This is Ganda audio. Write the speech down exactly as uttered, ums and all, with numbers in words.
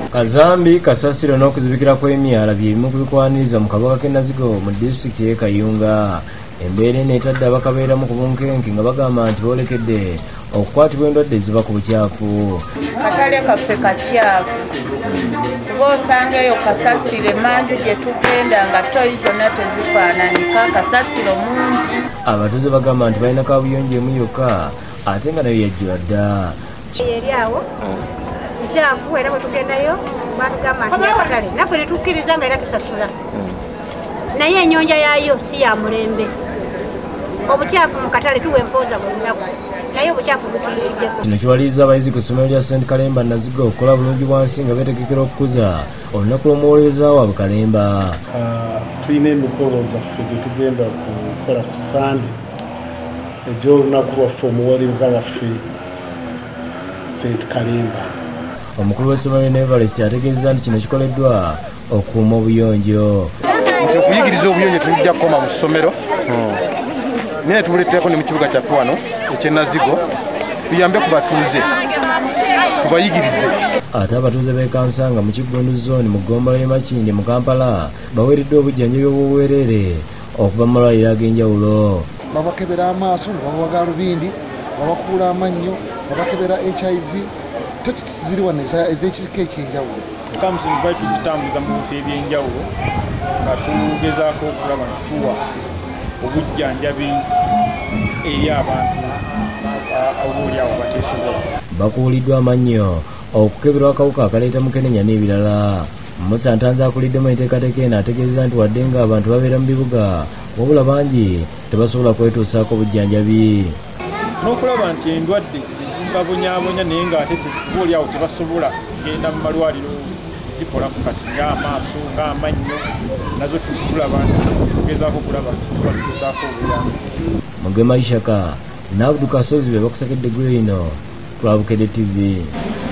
Kazambi kasasiro n'okuzibikira kw'emyala bye bimu ku bikwaniriza mu kabuga k'e Nazigo mu disitulikiti y'e Kayunga. Embeera eno etadde abakabeeramu ku bunkenke nga bagamba nti boolekedde okukwatibwa endwadde eziva ku bucaafu. Katale kaffe kakyafu kuba osanga eyo kasasiro emanju gye tugenda nga toyi zonna tezifaananika, kasasiro mungi. Abatuuze bagamba nti balina kaabuyonjo emu yokka ate nga nayo yajjula dda. Eri awo nkyafu era bwe tugendayo batugamba nti akatale naffe ne tukkiriza nga era tusasula, naye ennyonja yaayo si ya mulembe. Obucaafu mu katale tuwa empooza buli lunaku, naye obucaafu butuyitiddeko. Kino kiwaliriza abayizi ku ssomero lya Saint Kalemba Nazigo okukola bulungi bwansi nga beetegekera okukuza olunaku lw'omuwolereza waabwe Kalemba. Tulina emikolo gyaffe gye tugenda kukola ku Sande egy'olunaku lwaffe omuwolereza waffe Saint Kalemba. Omukulu w'essomero Nevalest ategeezezza nti kino kikoleddwa okukuuma obuyonjo. Okuyigiriza obuyonjo tujja kukoma mu ssomero naye tubuleeterako ne mu kibuga kyaffe wano eky'e Nazigo tuyambe ku batuuze tubayigirize. Ate abatuuze b'e Kansanga mu Kigundu zooni mu ggombolola y'e Makindye mu Kampala baweereddwa obujjanjabi obw'obwereere okuva mu malwaliro ag'enjawulo. Babakebera amaaso ne babawa galubindi, babakuula amannyo, babakebera H I V. Tesiti ziri wano ez'ekibika ekyenjawulo. Kamusimu bali tuzitambuza mu bifo eby'enjawulo nga tugezaako okulaba nti tuwa obujjanjabi eri abantu aboolyawo bateesobola. Bakuuliddwa amannyo okukeberwa akawuka akaleeta mukenenya n'ebirala. Musa Ntanzi akuliddemu enteekateeka eno ategeezeza nti wadde nga abantu babeera mu bibuga wabula bangi tebasobola kwetuusaako obujjanjabi. N'okulaba nti endwadde babonyaabonya naye ng'ate boolyawo tebasobola kugenda mu malwaliro zikola ku kati ng'amaaso ng'amannyo nazo tulaba nti tugezaako okulaba nti tubatuusaako obuyambi. Mugema Ishaka n'Abdul Kasozi be bakusakedde gwino lwa Bukedde T V.